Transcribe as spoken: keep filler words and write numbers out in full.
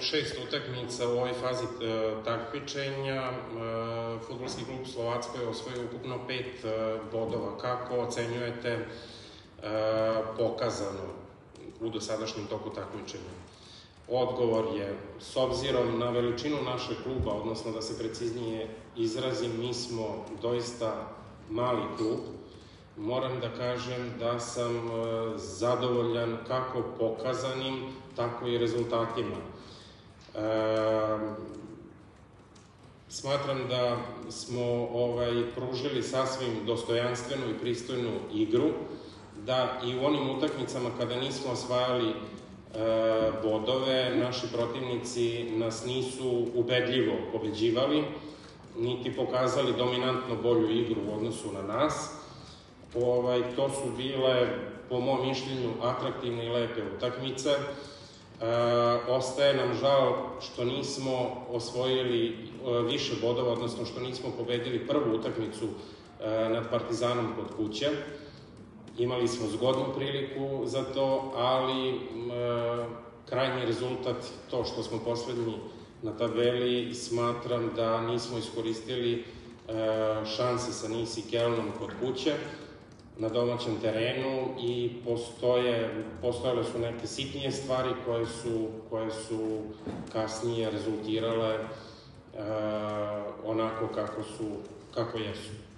šest utakmica u ovoj fazi takmičenja. Fudbalski klub Slovacko je osvojio ukupno pet bodova. Kako ocenjujete pokazano u dosadašnjem toku takmičenja? Odgovor je, s obzirom na veličinu našeg kluba, odnosno da se preciznije izrazim, mi smo doista mali klub. Moram da kažem da sam zadovoljan kako pokazanim, tako i rezultatima. Smatram da smo pružili sasvim dostojanstvenu i pristojnu igru, da i u onim utakmicama kada nismo osvajali bodove, naši protivnici nas nisu ubedljivo pobeđivali, niti pokazali dominantno bolju igru u odnosu na nas. To su bile, po mom mišljenju, atraktivne i lepe utakmice. Ostaje nam žal što nismo osvojili više bodova, odnosno što nismo pobedili prvu utakmicu nad Partizanom kod kuće. Imali smo zgodnu priliku za to, ali krajnji rezultat, to što smo poslednji na tabeli, smatram da nismo iskoristili šanse sa Nis i Kelnom kod kuće na domaćem terenu i postojale su neke sitnije stvari koje su kasnije rezultirale onako kako jesu.